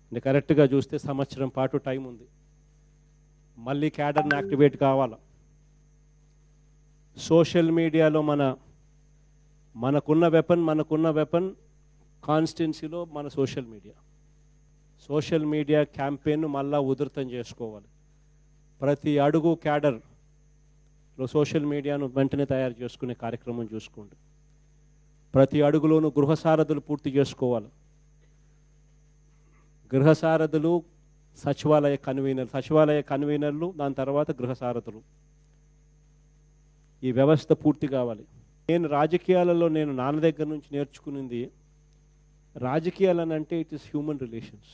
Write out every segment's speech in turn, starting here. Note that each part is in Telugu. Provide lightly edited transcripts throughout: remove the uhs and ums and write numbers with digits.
అంటే కరెక్ట్గా చూస్తే సంవత్సరం పాటు టైం ఉంది. మళ్ళీ క్యాడర్ని యాక్టివేట్ కావాలా. సోషల్ మీడియాలో మనకున్న వెపన్ కాన్స్టిట్యున్సీలో మన సోషల్ మీడియా క్యాంపెయిన్ మళ్ళా ఉధృతం చేసుకోవాలి. ప్రతి అడుగు క్యాడర్లో సోషల్ మీడియాను వెంటనే తయారు చేసుకునే కార్యక్రమం చూసుకోండి. ప్రతి అడుగులోనూ గృహసారథులు పూర్తి చేసుకోవాలి. గృహసారథులు సచివాలయ కన్వీనర్లు, దాని తర్వాత గృహసారథులు, ఈ వ్యవస్థ పూర్తి కావాలి. నేను రాజకీయాలలో నాన్న దగ్గర నుంచి నేర్చుకునింది, రాజకీయాలని అంటే ఇట్ ఈస్ హ్యూమన్ రిలేషన్స్.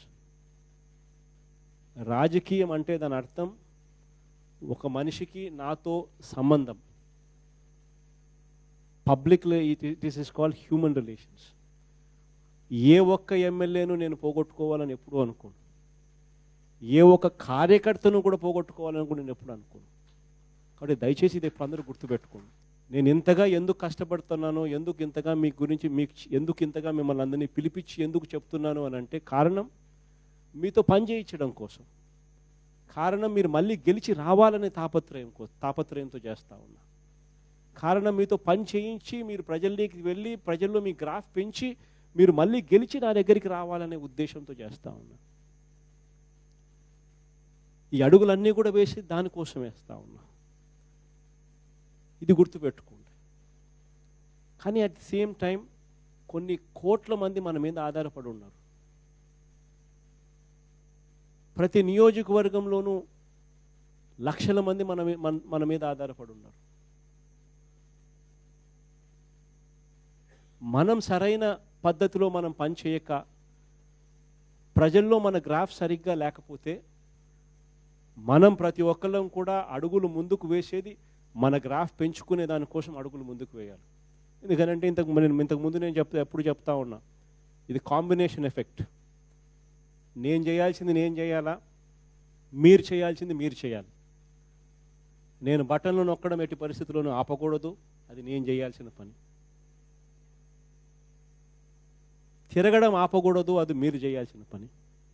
రాజకీయం అంటే దాని అర్థం ఒక మనిషికి నాతో సంబంధం. పబ్లిక్లో it is called human relations. ఏ ఒక్క ఎమ్మెల్యేను నేను పోగొట్టుకోవాలని ఎప్పుడూ అనుకోను. ఏ ఒక్క కార్యకర్తను కూడా పోగొట్టుకోవాలని కూడా నేను ఎప్పుడు అనుకోను. కాబట్టి దయచేసి ఇది అందరూ గుర్తుపెట్టుకోండి. నేను ఇంతగా ఎందుకు కష్టపడుతున్నానో, ఎందుకు ఇంతగా మీ గురించి ఎందుకు ఇంతగా మిమ్మల్ని అందరినీ పిలిపించి ఎందుకు చెప్తున్నాను అని అంటే, కారణం మీతో పని చేయించడం కోసం, కారణం మీరు మళ్ళీ గెలిచి రావాలనే తాపత్రయంతో చేస్తూ ఉన్నా, కారణం మీతో పని చేయించి మీరు ప్రజల్లోకి వెళ్ళి ప్రజల్లో మీ గ్రాఫ్ పెంచి మీరు మళ్ళీ గెలిచి నా దగ్గరికి రావాలనే ఉద్దేశంతో చేస్తూ ఉన్నా. ఈ అడుగులన్నీ కూడా వేసి దానికోసం వేస్తూ ఉన్నా. ఇది గుర్తుపెట్టుకోండి. కానీ అట్ ది సేమ్ టైం కొన్ని కోట్ల మంది మన మీద ఆధారపడి ఉన్నారు. ప్రతి నియోజకవర్గంలోనూ లక్షల మంది మన మీద ఆధారపడి ఉన్నారు. మనం సరైన పద్ధతిలో మనం పని చేయక, ప్రజల్లో మన గ్రాఫ్ సరిగ్గా లేకపోతే, మనం ప్రతి ఒక్కళ్ళం కూడా అడుగులు ముందుకు వేసేది మన గ్రాఫ్ పెంచుకునే దానికోసం అడుగులు ముందుకు వేయాలి. ఎందుకంటే ఇంతకుముందు నేను ఎప్పుడు చెప్తా ఉన్నా, ఇది కాంబినేషన్ ఎఫెక్ట్. నేను చేయాల్సింది నేను చేయాలా, మీరు చేయాల్సింది మీరు చేయాలి. నేను బటన్లు నొక్కడం ఎట్టి పరిస్థితుల్లోనూ ఆపకూడదు, అది నేను చేయాల్సిన పని. తిరగడం ఆపకూడదు, అది మీరు చేయాల్సిన పని.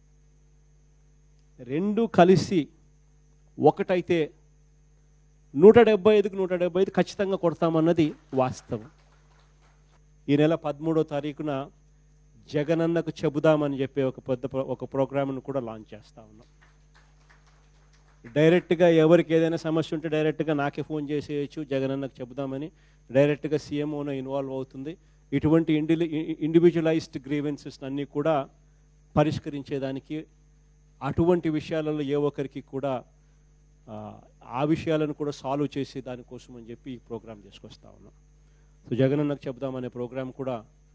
రెండు కలిసి ఒకటైతే 175కి 175 ఖచ్చితంగా కొడతామన్నది వాస్తవం. ఈ నెల 13వ తారీఖున జగనన్నకు చెబుదామని చెప్పి ఒక ప్రోగ్రామ్ను కూడా లాంచ్ చేస్తూ ఉన్నాం. డైరెక్ట్గా ఎవరికి ఏదైనా సమస్య ఉంటే డైరెక్ట్గా నాకే ఫోన్ చేసేయచ్చు, జగనన్నకు చెబుదామని. డైరెక్ట్గా సీఎంఓనే ఇన్వాల్వ్ అవుతుంది. ఇటువంటి ఇండివిజువలైజ్డ్ గ్రీవెన్సెస్ అన్నీ కూడా పరిష్కరించేదానికి, అటువంటి విషయాలలో ఏ ఒక్కరికి కూడా ఆ విషయాలను కూడా సాల్వ్ చేసే దానికోసం అని చెప్పి ఈ ప్రోగ్రాం చేసుకొస్తా ఉన్నాం. సో జగనన్నకు చెబుదామనే ప్రోగ్రాం కూడా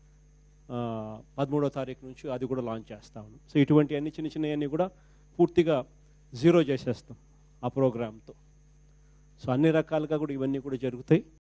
13వ తారీఖు నుంచి అది కూడా లాంచ్ చేస్తా ఉన్నాం. సో ఇటువంటి అన్ని చిన్నవన్నీ కూడా పూర్తిగా జీరో చేసేస్తాం ఆ ప్రోగ్రాంతో. సో అన్ని రకాలుగా కూడా ఇవన్నీ కూడా జరుగుతాయి.